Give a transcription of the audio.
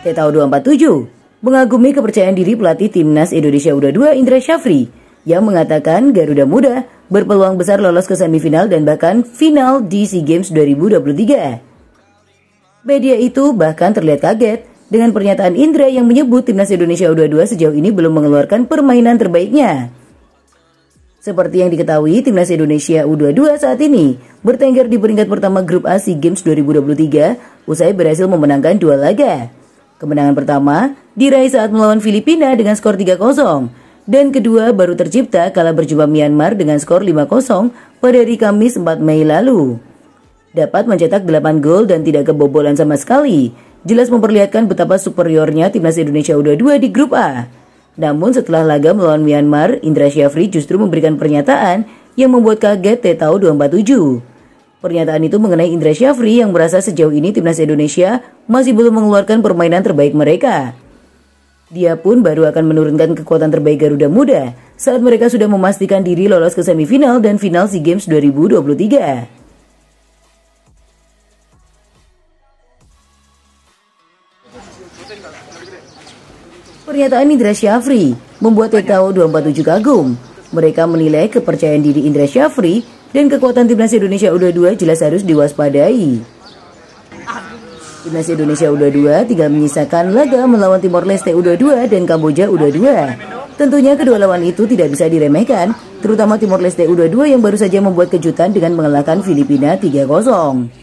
Tetao 247 mengagumi kepercayaan diri pelatih Timnas Indonesia U22 Indra Syafri yang mengatakan Garuda Muda berpeluang besar lolos ke semifinal dan bahkan final di SEA Games 2023. Media itu bahkan terlihat kaget dengan pernyataan Indra yang menyebut Timnas Indonesia U22 sejauh ini belum mengeluarkan permainan terbaiknya. Seperti yang diketahui, Timnas Indonesia U22 saat ini bertengger di peringkat pertama grup A SEA Games 2023 usai berhasil memenangkan 2 laga. Kemenangan pertama diraih saat melawan Filipina dengan skor 3-0 dan kedua baru tercipta kala berjumpa Myanmar dengan skor 5-0 pada hari Kamis 4 Mei lalu. Dapat mencetak 8 gol dan tidak kebobolan sama sekali, jelas memperlihatkan betapa superiornya Timnas Indonesia U22 di grup A. Namun setelah laga melawan Myanmar, Indra Syafri justru memberikan pernyataan yang membuat kaget Tetao 247. Pernyataan itu mengenai Indra Syafri yang merasa sejauh ini Timnas Indonesia masih belum mengeluarkan permainan terbaik mereka. Dia pun baru akan menurunkan kekuatan terbaik Garuda Muda saat mereka sudah memastikan diri lolos ke semifinal dan final SEA Games 2023. Pernyataan Indra Syafri membuat Tetao 247 kagum. Mereka menilai kepercayaan diri Indra Syafri dan kekuatan Timnas Indonesia U22 jelas harus diwaspadai. Timnas Indonesia U22 tinggal menyisakan laga melawan Timor Leste U22 dan Kamboja U22. Tentunya kedua lawan itu tidak bisa diremehkan, terutama Timor Leste U22 yang baru saja membuat kejutan dengan mengalahkan Filipina 3-0.